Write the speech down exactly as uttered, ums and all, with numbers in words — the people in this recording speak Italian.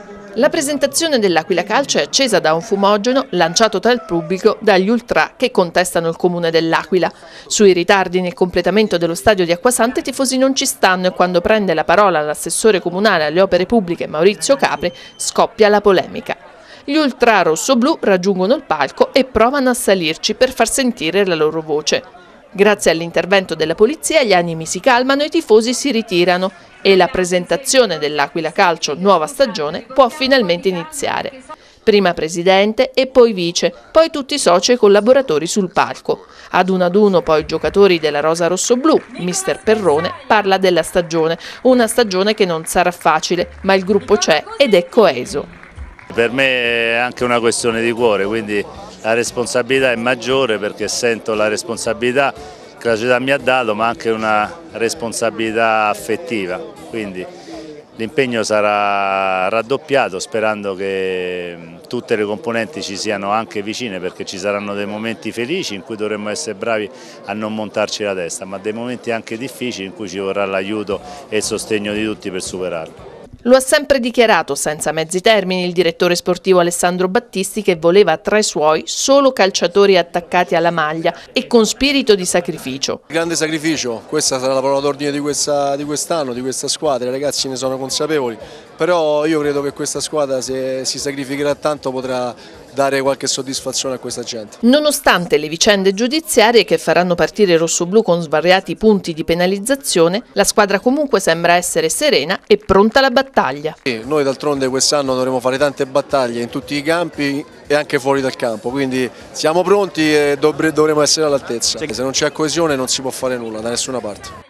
La presentazione dell'Aquila Calcio è accesa da un fumogeno lanciato tra il pubblico dagli ultra che contestano il comune dell'Aquila. Sui ritardi nel completamento dello stadio di Acquasanta i tifosi non ci stanno e quando prende la parola l'assessore comunale alle opere pubbliche Maurizio Capri scoppia la polemica. Gli ultra rossoblù raggiungono il palco e provano a salirci per far sentire la loro voce. Grazie all'intervento della polizia gli animi si calmano e i tifosi si ritirano e la presentazione dell'Aquila Calcio nuova stagione può finalmente iniziare. Prima presidente e poi vice, poi tutti i soci e collaboratori sul palco. Ad uno ad uno poi i giocatori della rosa rossoblù. Mister Perrone parla della stagione, una stagione che non sarà facile, ma il gruppo c'è ed è coeso. Per me è anche una questione di cuore, quindi la responsabilità è maggiore perché sento la responsabilità che la città mi ha dato, ma anche una responsabilità affettiva, quindi l'impegno sarà raddoppiato sperando che tutte le componenti ci siano anche vicine, perché ci saranno dei momenti felici in cui dovremmo essere bravi a non montarci la testa, ma dei momenti anche difficili in cui ci vorrà l'aiuto e il sostegno di tutti per superarli. Lo ha sempre dichiarato senza mezzi termini il direttore sportivo Alessandro Battisti, che voleva tra i suoi solo calciatori attaccati alla maglia e con spirito di sacrificio. Grande sacrificio, questa sarà la parola d'ordine di quest'anno, di, quest di questa squadra, i ragazzi ne sono consapevoli, però io credo che questa squadra, se si sacrificherà tanto, potrà dare qualche soddisfazione a questa gente. Nonostante le vicende giudiziarie che faranno partire i rossoblù con svariati punti di penalizzazione, la squadra comunque sembra essere serena e pronta alla battaglia. Sì, noi d'altronde quest'anno dovremo fare tante battaglie in tutti i campi e anche fuori dal campo, quindi siamo pronti e dovremo essere all'altezza. Se non c'è coesione non si può fare nulla da nessuna parte.